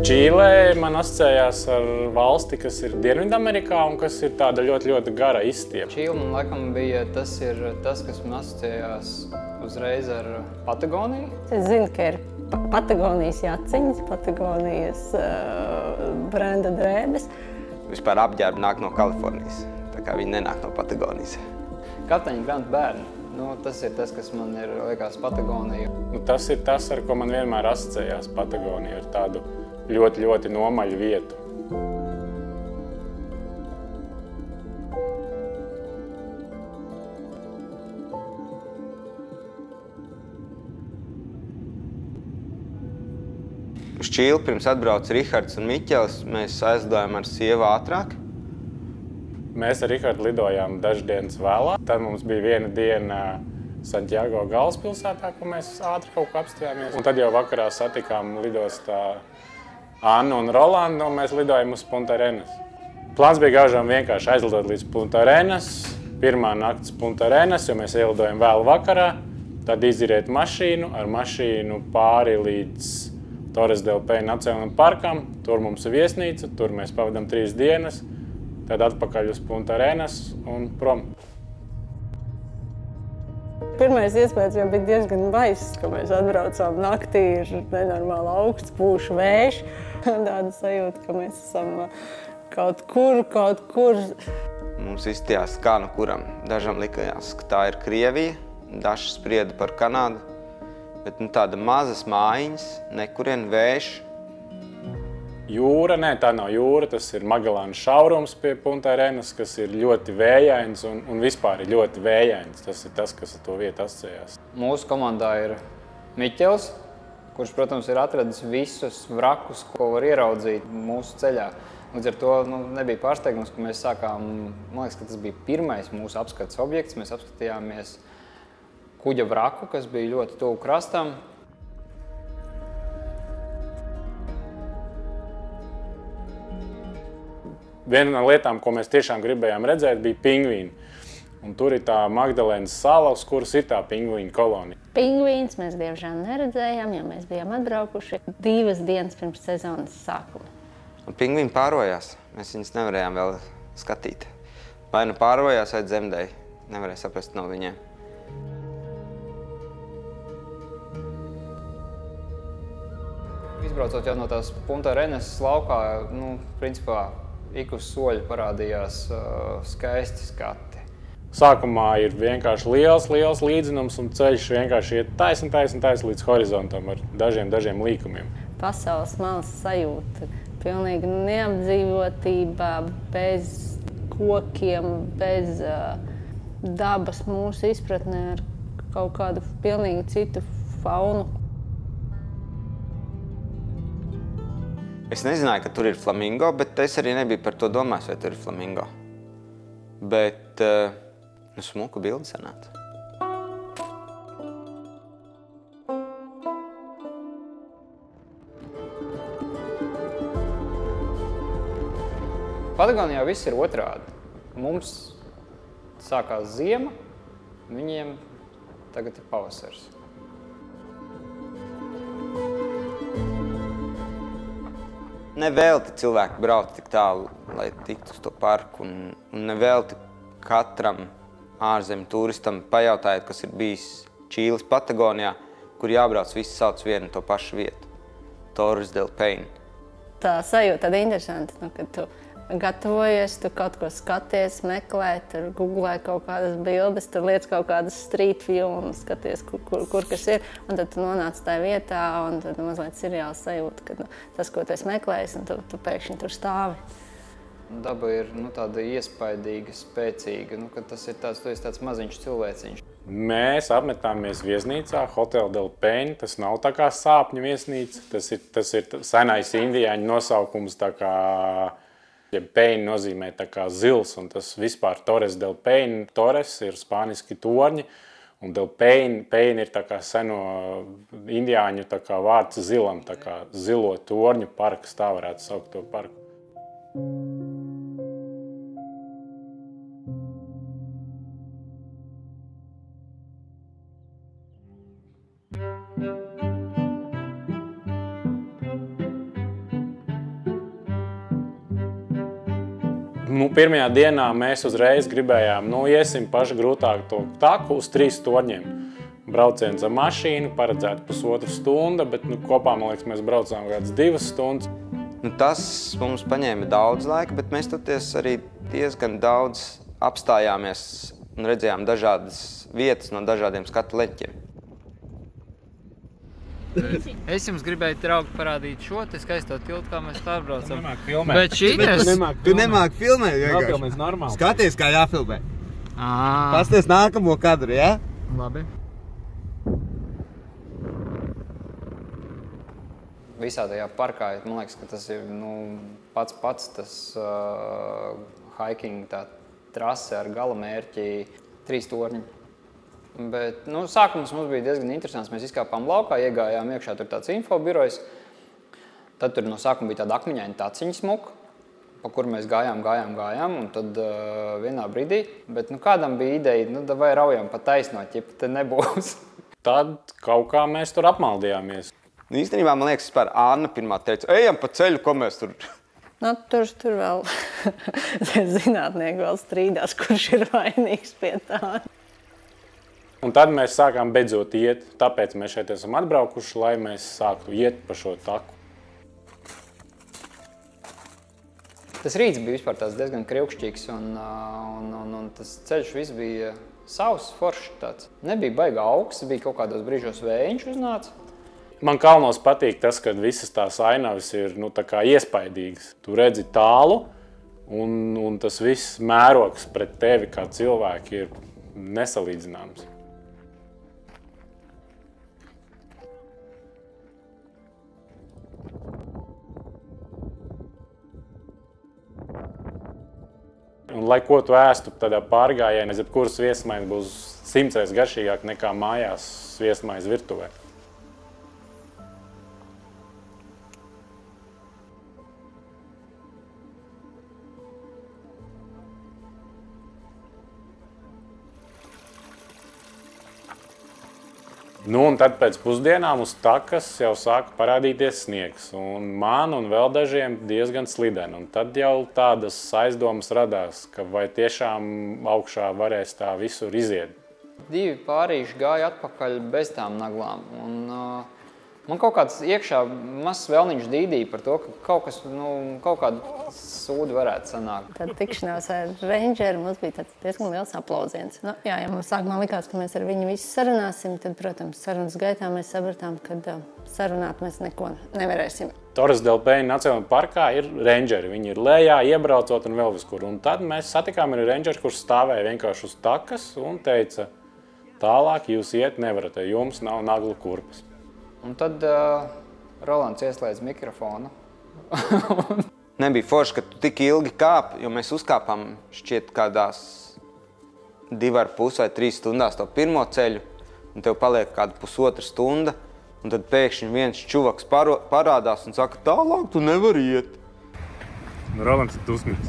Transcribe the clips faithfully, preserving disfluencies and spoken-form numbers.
Čīlē man asociējās ar valsti, kas ir Dienvidamerikā un kas ir tāda ļoti, ļoti gara izstiepa. Čīle man laikam bija tas, ir tas, kas man asociējās uzreiz ar Patagoniju. Es zinu, ka ir Patagonijas jaciņas, Patagonijas uh, brenda drēbes. Vispār apģērbi nāk no Kalifornijas, tā kā viņi nenāk no Patagonijas. Kapteiņa Granta bērni. Nu, tas ir tas, kas man ir, liekas, Patagonija. Nu, tas ir tas, ar ko man vienmēr asociējās Patagonija, ar tādu ļoti, ļoti nomaļu vietu. Uz Čīli pirms atbrauca Rihards un Miķelis, mēs aizlidojām ar sievu ātrāk. Mēs ar Rihardu lidojām dažas dienas vēlāk. Tad mums bija viena diena Santiago galvaspilsētā, ko mēs ātri kaut ko apstājāmies. Un tad jau vakarā satikām lidostā Annu un Rolandu, un mēs lidojam uz Punta Arenas. Plāns bija gaužām vienkārši aizlidot līdz Punta Arenas, pirmā nakts Punta Arenas, jo mēs ielidojam vēlu vakarā, tad iziet mašīnu, ar mašīnu pāri līdz Torres del Paine Nacionālajam parkam, tur mums ir viesnīca, tur mēs pavadām trīs dienas, tad atpakaļ uz Punta Arenas un prom. Pirmais iespējas jau bija diezgan baiss, ka mēs atbraucām naktī, ir nenormāli augsts, pūš vējš. Tāda sajūta, ka mēs esam kaut kur, kaut kur. Mums izstījās kā nu kuram. Dažam likājās, ka tā ir Krievija, daži sprieda par Kanādu, bet nu, tāda mazas mājiņas, nekurien vējš. Jūra, nē, tā nav jūra, tas ir Magelāna šaurums pie Punta Arenas, kas ir ļoti vējains un, un vispār ir ļoti vējains. Tas ir tas, kas ar to vietu asociējās. Mūsu komandā ir Miķelis, kurš, protams, ir atradis visus vrakus, ko var ieraudzīt mūsu ceļā. Līdz ar to nu, nebija pārsteigums, ka mēs sākām, man liekas, ka tas bija pirmais mūsu apskates objekts. Mēs apskatījāmies kuģa vraku, kas bija ļoti tuvu krastam. Viena no lietām, ko mēs tiešām gribējām redzēt, bija pingvīni. Un tur ir tā Magdalēnas sala, uz kuras ir tā pingvīnu kolonija. Pingvīns mēs diemžēl neredzējām, jo mēs bijām atbraukuši divas dienas pirms sezonas sākuma. Un pingvīni pārojās. Mēs viņus nevarējām vēl skatīt. Vai nu pārojās, vai dzemdēja. Nevarēja saprast no viņiem. Izbraucot jau no tās Punta Arenas laukā, nu, principā, ik uz soļa parādījās uh, skaisti skati. Sākumā ir vienkārši liels, liels līdzinums un ceļš vienkārši iet taisni, taisni, taisni līdz horizontam ar dažiem, dažiem līkumiem. Pasaules malas sajūta, pilnīgi neapdzīvotība, bez kokiem, bez uh, dabas mūsu izpratnē ar kaut kādu pilnīgi citu faunu. Es nezināju, ka tur ir flamingo, bet es arī nebiju par to domājis, vai tur ir flamingo. Bet, nu, smuka bilde sanāca. Patagonijā viss ir otrādi. Mums sākās ziema, viņiem tagad ir pavasars. Nevelti cilvēki brauc tik tālu, lai tiktu uz to parku, un, un nevelti katram ārzemju turistam pajautājot, kas ir bijis Čīles Patagonijā, kur jābrauc, visi sauc vienu to pašu vietu – Torres del Paine. Tā sajūta tāda interesanta, nu, kad tu gatavojies, tu kaut ko skaties, meklē, tur googlē kaut kādas bildes, tur liec kaut kādas street filmas, skaties, kur, kur, kur kas ir, un tad tu nonāc tajā vietā, un tad mazliet seriāls sajūta, ka nu, tas, ko tu esi meklējis, un tu, tu pēkšņi tur stāvi. Daba ir nu, tāda iespaidīga, spēcīga, nu, ka tas ir tāds, tu esi tāds maziņš cilvēciņš. Mēs apmetāmies viesnīcā, Hotel del Paine. Tas nav tā kā sāpņu viesnīca, tas ir, tas ir senais indiāņu nosaukums, tā kā ja Paine nozīmē tā kā zils, un tas vispār Torres del Paine. Torres ir spāniski torņi, un del Paine, Paine ir tā kā seno indiāņu tā kā vārds zilam, tā kā zilo torņu parks, tā varētu saukt to parku. Nu, pirmajā dienā mēs uzreiz gribējām, nu, iesim paši grūtāk to taku uz trīs torņiem. Brauciens ar mašīnu, paredzēta pusotra stunda, bet nu, kopā, man liekas, mēs braucām kādas divas stundas. Nu, tas mums paņēma daudz laika, bet mēs toties arī diezgan daudz apstājāmies un redzējām dažādas vietas no dažādiem skatu leņķiem. Es jums gribēju, draugi, parādīt šo te skaisto tiltu, kā mēs pārbraucam. Tu nemāk filmēt. Bet šīties... Tu nemāk Tu nemāk filmēt vienkārši. Jāfilmēs normāli. Skaties, kā jāfilmē. Ā, Pasties nākamo kadru, jā? labi. Visā tajā parkā, man liekas, ka tas ir nu, pats pats tas uh, hiking, tā trase ar galamērķi trīs torņi. Bet nu, sākums mums bija diezgan interesants. Mēs izkāpām laukā, iegājām iekšā, tur tāds infobirojs. Tad tur no sākuma bija tāda akmeņaina taciņa smuka, pa kuru mēs gājām, gājām, gājām. Un tad uh, vienā brīdī, bet nu, kādam bija ideja, nu, vai raujam pa taisnot, ja te nebūs. Tad kaut kā mēs tur apmaldījāmies. Nu, īstenībā, man liekas, vispār Anna pirmā teica, ejam pa ceļu, ko mēs tur... Nu, tur, tur vēl zinātnieki vēl strīdās, kurš ir vainīgs pie tā. Un tad mēs sākām beidzot iet, tāpēc mēs šeit esam atbraukuši, lai mēs sāktu iet pa šo taku. Tas rīts bija vispār tāds diezgan kriukšķīgs un, un, un, un tas ceļš viss bija savs, foršs tāds. Nebija baigā augsts, bija kaut kādos brīžos vējiņš uznāca. Man kalnos patīk tas, ka visas tās ainavas ir nu, tā kā iespaidīgas. Tu redzi tālu un, un tas viss mērogs pret tevi kā cilvēki ir nesalīdzināms. Un, lai ko tu ēstu tādā pārgājienā, jebkuras viesmaiņas būs simtreiz garšīgāk nekā mājās viesmaiņas virtuvē. Nu, un tad pēc pusdienām uz takas jau sāka parādīties sniegs, un man un vēl dažiem diezgan slideni. Un tad jau tādas aizdomas radās, ka vai tiešām augšā varēs tā visur iziet. Divi pārīši gāja atpakaļ bez tām naglām. Un, uh, man kaut kāds iekšā mazs vēlniņš dīdīja par to, ka kaut kas, nu, kaut kādu sūdu varētu sanākt. Tad tikšanās ar Rangeru mums bija tāds diezgan liels aplausiens. Nu, jā, ja mums sākumā likās, ka mēs ar viņu visu sarunāsim, tad, protams, sarunas gaitā mēs sapratām, ka uh, sarunāt mēs neko nevarēsim. Torres del Paine Nacionālajā parkā ir rangeri. Viņi ir lejā, iebraucot un vēl viskur. Un tad mēs satikām arī rangeri, kurš stāvēja vienkārši uz takas un teica, tālāk jūs iet nevarat, jo jums nav naglu kurpes. Un tad uh, Rolands ieslēdz mikrofonu. Nebija forši, ka tu tik ilgi kāp, jo mēs uzkāpām šķiet kādās divi ar pus vai trīs stundās to pirmo ceļu, un tev paliek kāda pusotra stunda, un tad pēkšņi viens čuvaks paro, parādās un saka, tālāk tu nevari iet. Nu, Rolands ir dusmīgs.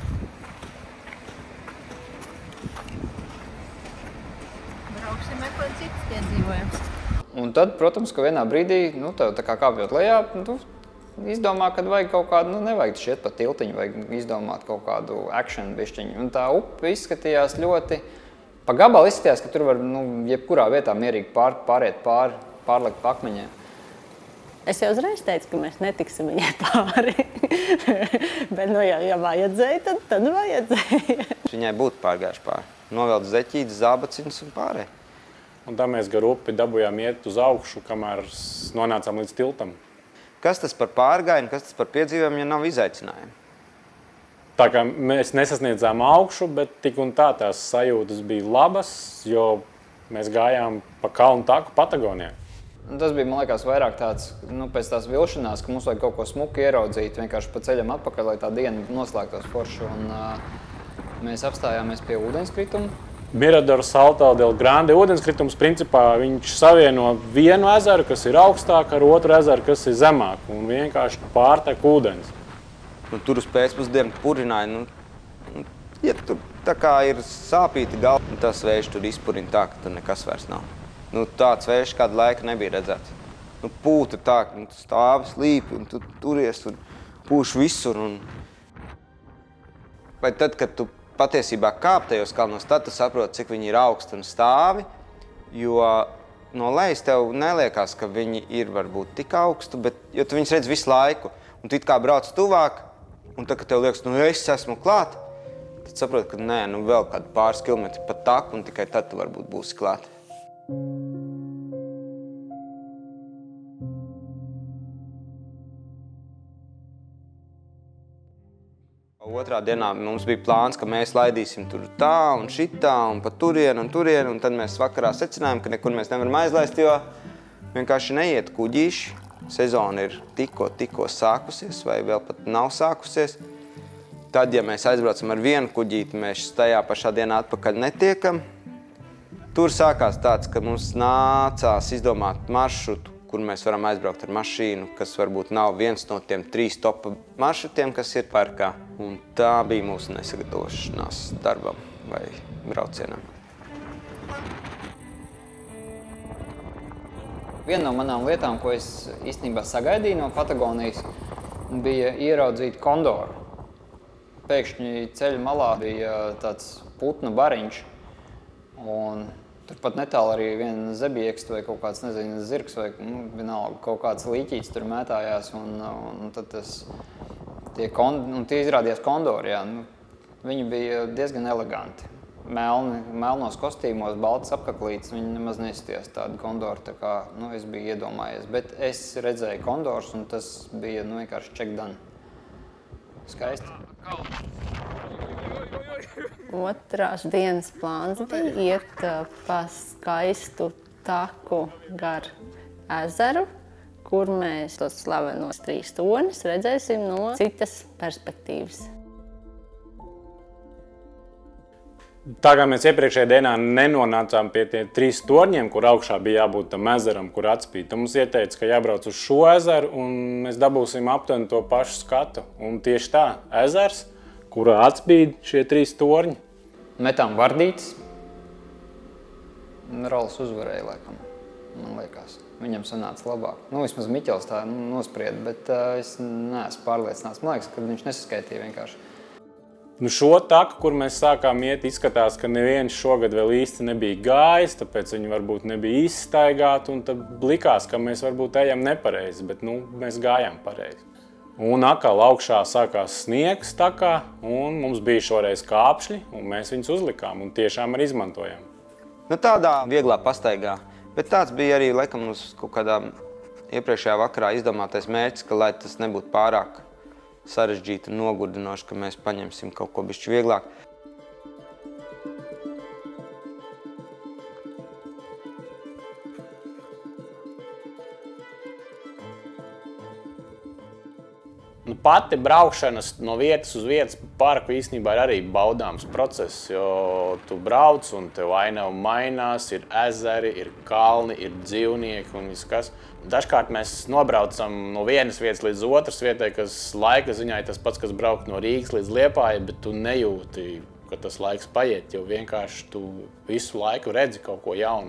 Brauksim meklēt citas piedzīvojums. Un tad, protams, ka vienā brīdī, nu, tev tā kā kāpjot lejā, tu izdomā, ka vajag kaut kādu, nu, nevajag šiet pa tiltiņu, vajag izdomāt kaut kādu action bišķiņu. Un tā upe izskatījās ļoti, pa gabalu izskatījās, ka tur var, nu, jebkurā vietā mierīgi pār, pāriet pāri, pārlikt pa akmeņiem. Es jau uzreiz teicu, ka mēs netiksim viņai pāri. Bet, nu, ja, ja vajadzēja, tad, tad vajadzēja. Viņai būtu pārgājuši pāri. Novelt zeķītes, zābaciņas un pārēj. Un tā mēs gar upi dabujām iet uz augšu, kamēr nonācām līdz tiltam. Kas tas par pārgājienu, kas tas par piedzīvojumu, ja nav izaicinājumi? Tā kā mēs nesasniedzām augšu, bet tik un tā tās sajūtas bija labas, jo mēs gājām pa kalnu taku Patagonijā. Un tas bija, man liekas, vairāk tāds, nu, pēc tās vilšanās, ka mums vajag kaut ko smuku ieraudzīt, vienkārši pa ceļam atpakaļ, lai tā diena noslēgtos forši. Un uh, mēs apstājāmies pie ūdenskrituma. Mirador Salto del Grande ūdenskritums principā viņš savieno vienu ezeru, kas ir augstāk, ar otru ezeru, kas ir zemāk, un vienkārši pārtek ūdens. Nu, tur uz pēcpusdienu purināja, nu, ja tur tā kā ir sāpīti galva, un tas vējš tur izpurina tā, ka tur nekas vairs nav. Nu, tāds vējš kādu laiku nebija redzēts. Nu, pūta tā, ka nu, tu stāvi slīpi, un tu turies un pūš visur. Un... vai tad, kad tu patiesībā kāp tajos kalnos, tad tu saproti, cik viņi ir augsti un stāvi, jo no lejas tev neliekās, ka viņi ir varbūt tik augstu, bet, jo tu viņus redz visu laiku, un tu it kā brauc tuvāk, un tad, kad tev liekas, nu es esmu klāt, tad saproti, ka nē, nu vēl kādu pāris kilometri pa taku, un tikai tad tu varbūt būsi klāt. Otrā dienā mums bija plāns, ka mēs laidīsim tur tā un šitā un pa turienu un turienu, un tad mēs vakarā secinājām, ka nekur mēs nevaram aizlaist, jo vienkārši neiet kuģīši. Sezona ir tikko, tikko sākusies vai vēl pat nav sākusies. Tad, ja mēs aizbraucam ar vienu kuģīti, mēs tajā pašā dienā atpakaļ netiekam. Tur sākās tāds, ka mums nācās izdomāt maršrutu, kur mēs varam aizbraukt ar mašīnu, kas varbūt nav viens no tiem trīs topa maršrutiem, kas ir parkā. Un tā bija mūsu nesagatavošanās darbam vai braucienam. Viena no manām lietām, ko es īstenībā sagaidīju no Patagonijas, bija ieraudzīt kondoru. Pēkšņi ceļa malā bija tāds putnu bariņš, un turpat netālu arī viena zebieksts vai kaut kāds, nezinu, zirgs vai nu, vienalga kaut kāds līķīts tur mētājās, un, un tad tas, tie, kond, un tie izrādījās kondori, jā. Nu, viņi bija diezgan eleganti. Melni, melnos kostīmos, baltas apkaklītes, viņi nemaz neizskatījās tādi kondori, tā kā, nu, es biju iedomājies. Bet es redzēju kondors, un tas bija, nu, vienkārši check done. Skaisti. Otrās dienas plāns bija iet pa skaistu taku gar ezeru, kur mēs tos slavenos trīs torņus redzēsim no citas perspektīvas. Tā kā mēs iepriekšējā dienā nenonācām pie tiem trīs torņiem, kur augšā bija jābūt tam ezeram, kur atspīd, tad mums ieteica, ka jābrauc uz šo ezeru un mēs dabūsim aptuveni to pašu skatu. Un tieši tā, ezers, kurā atspīd šie trīs torņi. Metām vardītes. Rols uzvarēja, laikam, man liekas. Viņam sanāca labāk. Nu, vismaz Miķels tā nosprieda, bet uh, es neesmu pārliecināts. Man liekas, ka viņš nesaskaitīja vienkārši. Nu, šo taku, kur mēs sākām iet, izskatās, ka neviens šogad vēl īsti nebija gājis, tāpēc viņi varbūt nebija izstaigāti, un tad likās, ka mēs varbūt ejam nepareizi, bet nu, mēs gājām pareizi. Un atkal augšā sākās sniegs takā, un mums bija šoreiz kāpšļi, un mēs viņus uzlikām, un tiešām arī izmantojām. Nu, tādā vieglā pastaigā, bet tāds bija arī, laikam, mums kaut kādā iepriekšējā vakarā izdomātais mērķis, ka, lai tas nebūtu pārāk sarežģīti un nogurdinoši, ka mēs paņemsim kaut ko bišķi vieglāk. Nu, pati braukšanas no vietas uz vietas parku īstenībā ir arī baudāms process, jo tu brauc un tev ainava mainās, ir ezeri, ir kalni, ir dzīvnieki un viss kas. Dažkārt mēs nobraucam no vienas vietas līdz otras vietai, kas laika ziņā ir tas pats, kas braukt no Rīgas līdz Liepājai, bet tu nejūti, ka tas laiks paiet, jo vienkārši tu visu laiku redzi kaut ko jaunu.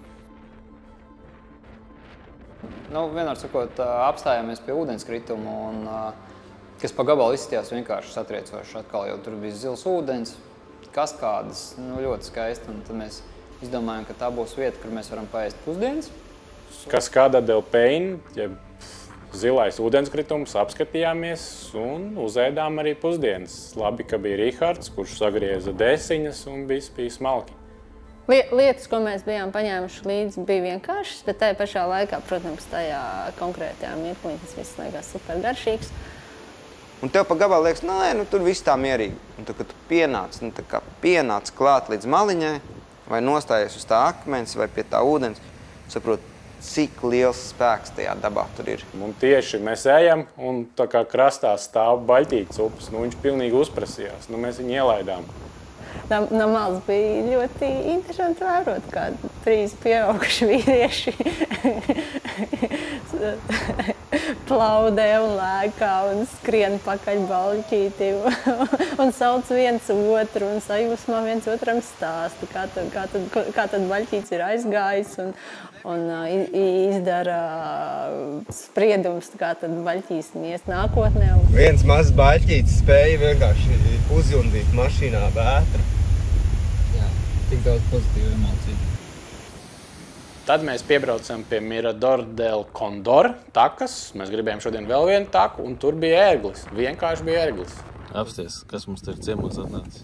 Nu, vienmēr sakot, apstājāmies pie ūdenskrituma, un, kas pa gabalu izskatījās vienkārši satriecoši. Atkal jau tur bija zils ūdens, kaskādas, nu, ļoti skaisti, un tad mēs izdomājām, ka tā būs vieta, kur mēs varam paēst pusdienas. Kaskāda del Pein, ja zilais ūdenskritums, apskatījāmies un uzēdām arī pusdienas. Labi, ka bija Rihards, kurš sagrieza desiņas un viss bija smalki. Lietas, ko mēs bijām paņēmuši līdzi, bija vienkāršas, bet tajā pašā laikā, protams, tajā konkrētajā mirklī tas viss liekas super garšīgs. Un tev pa gabalu liekas, nē, nu tur viss tā mierīgi. Un tad, kad tu pienāc, nu tā kā pienāc klāt līdz maliņai, vai nostājies uz tā akmens, vai pie tā ūdens, saprot, cik liels spēks tajā dabā tur ir. Un tieši mēs ejam, un tā kā krastā stāv baļķītas upes, nu viņš pilnīgi uzprasījās, nu mēs viņu ielaidām. No, no malas bija ļoti interesanti vērot, kā trīs pieauguši vīrieši plaudē un lēkā un skrien pakaļ baļķīti un sauc viens otru un sajūsmā viens otram stāsta, kā tad, kā tad, kā tad baļķītis ir aizgājis un, un izdara spriedums, kā tad baļķīs ies nākotnē. Viens mazs baļķītis spēja vienkārši uzjundīt mašīnā vētru. Jā, tik daudz pozitīvu emociju. Tad mēs piebraucam pie Mirador del Condor takas. Mēs gribējām šodien vēl vienu taku, un tur bija ērglis. Vienkārši bija ērglis. Apsties, kas mums te ir ciemos atnācis?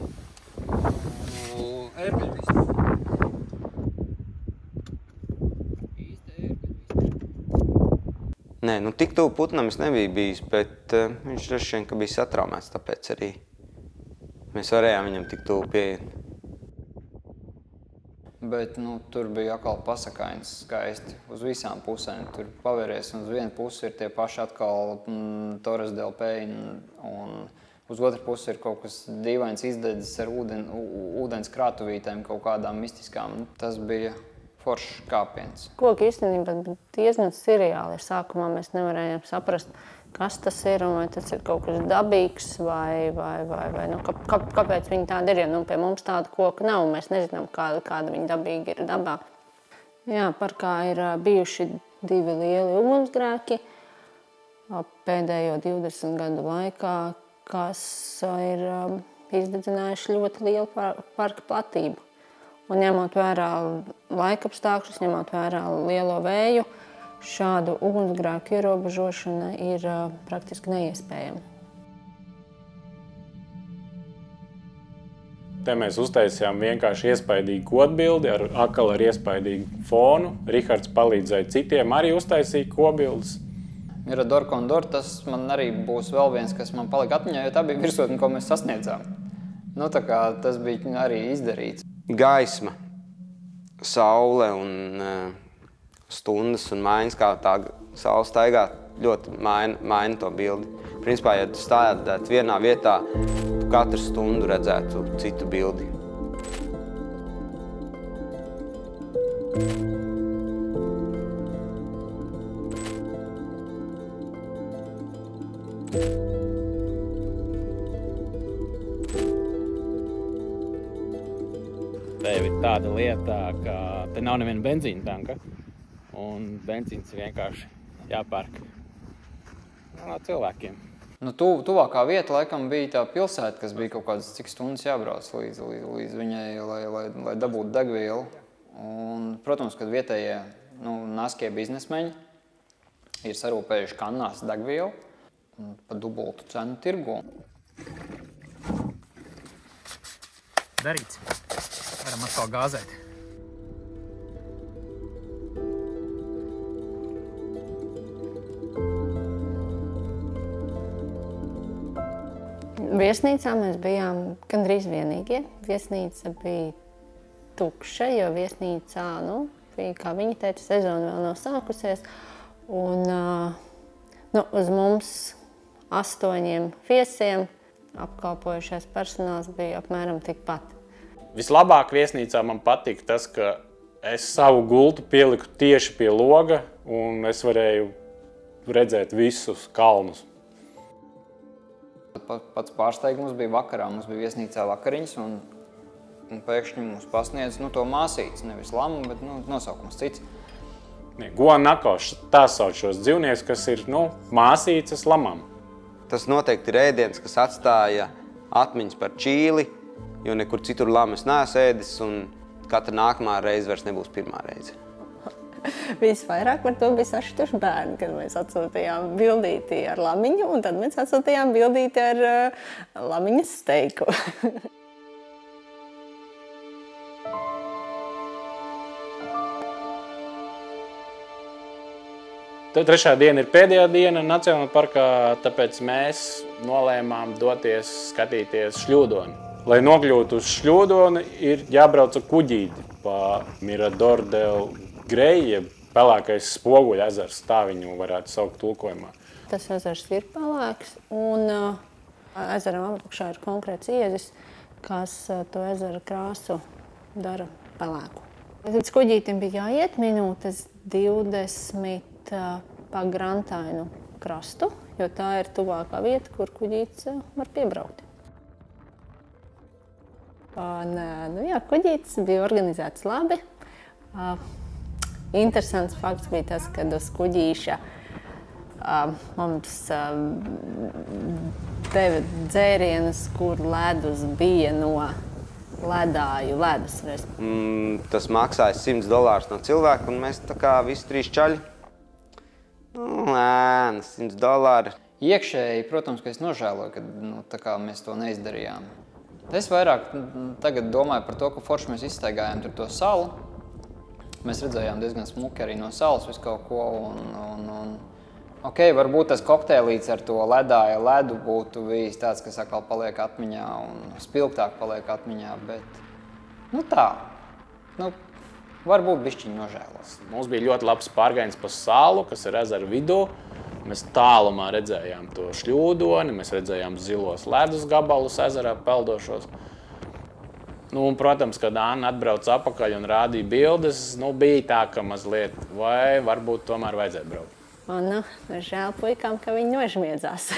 Ērgļvis. Nē, nu tik tuvu putnam es nebiju bijis, bet uh, viņš droši vien, ka bija satraumēts, tāpēc arī mēs varējām viņam tik tuvu pieiet. Bet nu, tur bija atkal pasakains skaisti uz visām pusēm. Tur pavēries, un uz vienu pusi ir tie paši atkal mm, Torres del Paine, un uz otru pusi ir kaut kas dīvains izdedzis ar ūden, ūdens krātuvītēm, kaut kādām mistiskām. Tas bija foršs kāpiens. Koki īstenībā diezgan seriāli. Sākumā mēs nevarējām saprast, kas tas ir, un vai tas ir kaut kas dabīgs, vai, vai, vai, vai nu, kā, kāpēc viņi tādi ir. Jo nu, pie mums tāda koka nav, un mēs nezinām, kāda, kāda viņi dabīgi ir dabā. Jā, parkā ir bijuši divi lieli ugunsgrēki pēdējo divdesmit gadu laikā, kas ir izdedzinājuši ļoti lielu parka platību. Un ņemot vērā laikapstākļus, ņemot vērā lielo vēju, šādu ugunsgrēku ierobežošana ir uh, praktiski neiespējama. Te mēs uztaisījām vienkārši iespaidīgu kodbildi ar atkal ar iespaidīgu fonu. Rihards palīdzēja citiem arī uztaisīt kodbildes. Mirador Condor, tas man arī būs vēl viens, kas man palika atmiņā, jo tā bija virsotne, ko mēs sasniedzām. Nu, tā kā tas bija arī izdarīts. Gaisma, saule un uh, stundas un maiņas, kā tā saule staigā, ļoti maina, maina to bildi. Principā, ja tu stādētu vienā vietā, tu katru stundu redzētu citu bildi. Tev ir tāda lieta, ka te nav neviena benzīna tanka, un benzīns ir vienkārši jāpērk no cilvēkiem. Nu, tu, tuvākā vieta laikam bija tā pilsēta, kas bija kaut kādas cik stundas jābrauc līdz, līdz, līdz viņai, lai, lai, lai dabūtu degvielu. Un, protams, kad vietējie nu, naskie biznesmeņi ir sarūpējuši kannās degvielu pa dubultu cenu tirgu. Darīts. Varam atkal gāzēt. Viesnīcā mēs bijām gandrīz vienīgie. Viesnīca bija tukša, jo viesnīcā, nu, bija, kā viņa teica, sezona vēl nav sākusies. Un nu, uz mums astoņiem viesiem apkalpojušais personāls bija apmēram tikpat. Vislabāk viesnīcā man patīk tas, ka es savu gultu pieliku tieši pie loga, un es varēju redzēt visus kalnus. Pats pārsteigums bija vakarā. Mums bija viesnīcā vakariņas, un, un pēkšņi mums pasniedz nu, to māsītes, nevis lamu, bet nu, nosaukums cits. Guanakoš, tā sauc šos dzīvniekus, kas ir nu, māsītes lamām. Tas noteikti ir ēdiens, kas atstāja atmiņas par Čīli, jo nekur citur lamas neesmu ēdis, un katra nākamā reize vairs nebūs pirmā reize. Visvairāk par to bija sašutuši bērni, kad mēs atsūtījām bildīti ar lamiņu, un tad mēs atsūtījām bildīti ar uh, lamiņas steiku. Trešā diena ir pēdējā diena Nacionālajā parkā, tāpēc mēs nolēmām doties skatīties šļūdoni. Lai nokļūtu uz šļūdoni, ir jābrauc ar kuģīti pa Mirador del Grey, jeb pelēkais spoguļa ezers, tā viņu varētu saukt tulkojumā. Tas ezers ir pelēks, un uh, ezeram apakšā ir konkrēts iezis, kas uh, to ezera krāsu dara pelēku. Līdz kuģītim bija jāiet minūtes divdesmit uh, pa grantainu krastu, jo tā ir tuvākā vieta, kur kuģītis var piebraukt. Un, nu jā, kuģītis bija organizēts labi. Interesants fakts bija tas, kad uz kuģīša mums deva dzērienus, kur ledus bija no ledāju ledus. Mm, tas maksāja simts dolārus no cilvēka, un mēs tā kā visi trīs čaļi. Nē, simts dolāri. Iekšēji, protams, ka es nožēloju, ka nu, tā kā mēs to neizdarījām. Es vairāk tagad domāju par to, ka forši mēs izstaigājām tur to salu. Mēs redzējām diezgan smuki arī no salas visu kaut ko. Un, un, un, ok, varbūt tas kokteilīts ar to ledāja ledu būtu bijis tāds, kas atkal paliek atmiņā un spilgtāk paliek atmiņā, bet nu tā, nu, varbūt bišķiņ nožēlos. Mums bija ļoti labs pārgājiens pa salu, kas ir ezera vidū. Mēs tālumā redzējām to šļūdoni, mēs redzējām zilos ledus gabalus ezerā peldošos. Nu, un, protams, kad Anna atbrauca atpakaļ un rādīja bildes, nu, bija tā, ka mazliet, vai varbūt tomēr vajadzēja braukt. Un, nu, žēl puikām, ka viņi nožmiedzās.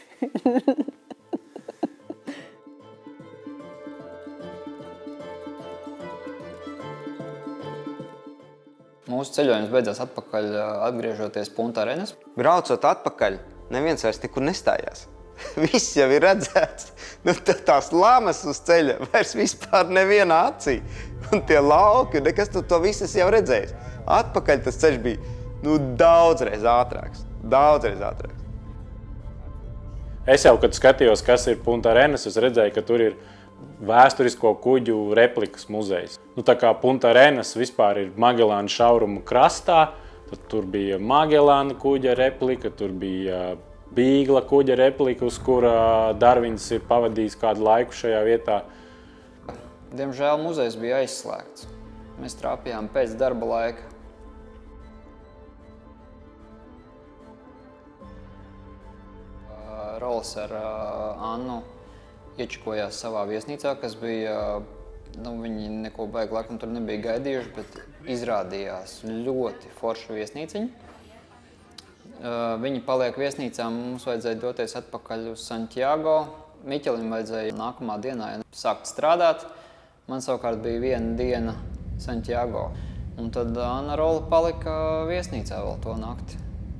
Mūsu ceļojums beidzās atpakaļ, atgriežoties Punta Arenas. Braucot atpakaļ, neviens vairs nekur nestājās. Viss jau ir redzēts. Nu, tās lamas uz ceļa vairs vispār nevienā acī. Un tie lauki, nekas tu to visas jau redzējis. Atpakaļ tas ceļš bija nu, daudzreiz ātrāks. Daudzreiz ātrāks. Es jau, kad skatījos, kas ir Punta Arenas, es redzēju, ka tur ir vēsturisko kuģu replikas muzejs. Nu, tā kā Punta Arenas vispār ir Magellāna šauruma krastā, tad tur bija Magellāna kuģa replika, tur bija Bīgla kuģa replika, uz kura Darvins ir pavadījis kādu laiku šajā vietā. Diemžēl muzejs bija aizslēgts. Mēs trāpījām pēc darba laika. Rols ar Annu iečakojās savā viesnīcā, kas bija, nu, viņi neko baigi laikam tur nebija gaidījuši, bet izrādījās ļoti forša viesnīciņa. Viņi paliek viesnīcā, mums vajadzēja doties atpakaļ uz Santiago. Miķelim vajadzēja nākamā dienā sākt strādāt. Man savukārt bija viena diena Santiago. Un tad Anna Rola palika viesnīcā vēl to nakti.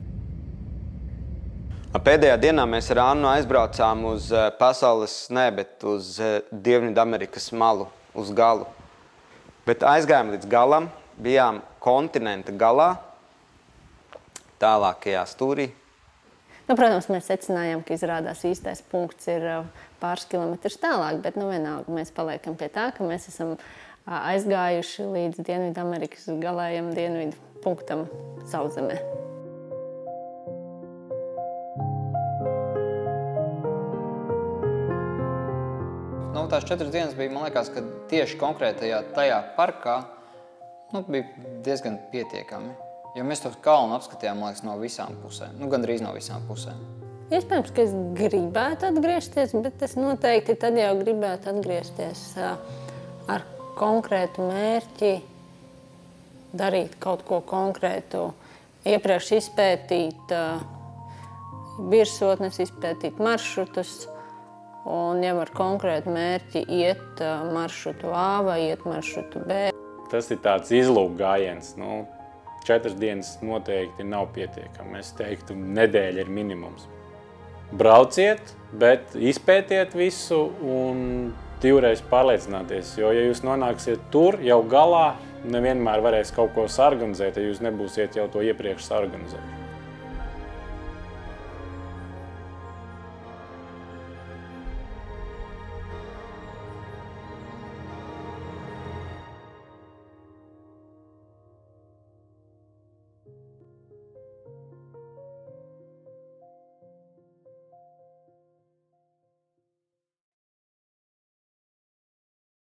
Pēdējā dienā mēs ar Annu aizbraucām uz pasaules, ne, bet uz Dienvidamerikas malu, uz galu. Bet aizgājām līdz galam, bijām kontinenta galā, tālākajā stūrī. Nu, protams, mēs secinājām, ka izrādās īstais punkts ir pāris kilometrus tālāk, bet nu vienalga mēs paliekam pie tā, ka mēs esam aizgājuši līdz Dienvidamerikas galējam dienvidu punktam Sauszemē. Nu, tās četras dienas bija, man liekas, ka tieši konkrētajā tajā parkā nu, bija diezgan pietiekami. Jo mēs to kalnu apskatījām, man liekas, no visām pusēm. Nu, gandrīz no visām pusēm. Iespējams, ka es gribētu atgriezties, bet es noteikti tad jau gribētu atgriezties ar konkrētu mērķi, darīt kaut ko konkrētu, iepriekš izpētīt virsotnes, izpētīt maršrutus, un jau ar konkrētu mērķi iet maršrutu A vai iet maršrutu B. Tas ir tāds izlūk gājiens. Nu, četras dienas noteikti nav pietiekami. Es teiktu, nedēļa ir minimums. Brauciet, bet izpētiet visu un divreiz pārliecināties. Jo, ja jūs nonāksiet tur jau galā, nevienmēr varēs kaut ko sarganizēt, ja jūs nebūsiet jau to iepriekš sarganizēt.